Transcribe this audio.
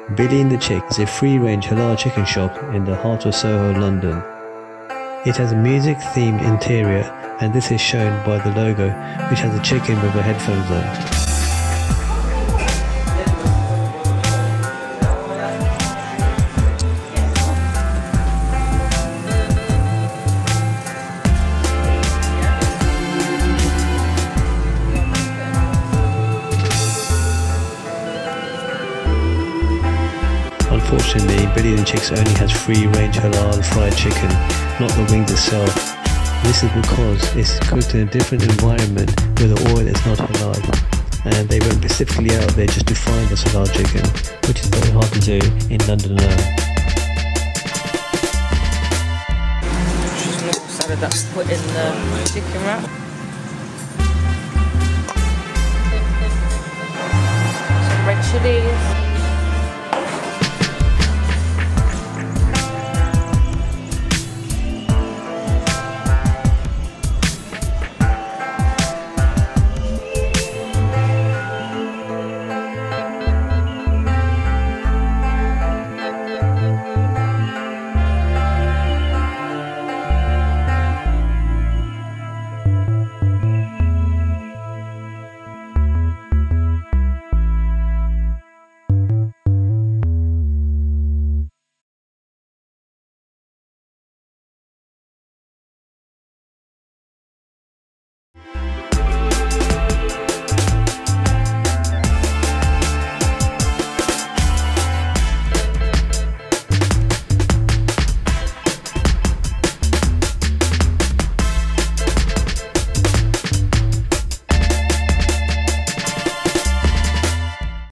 Billy and the Chick is a free-range halal chicken shop in the heart of Soho, London. It has a music-themed interior, and this is shown by the logo, which has a chicken with her headphones on. Unfortunately, Billy and the Chicks only has free-range halal fried chicken, not the wings itself. This is because it's cooked in a different environment where the oil is not halal, and they went specifically out there just to find this halal chicken, which is very hard to do in London alone. Just a little salad that's put in the chicken wrap. Some red chillies.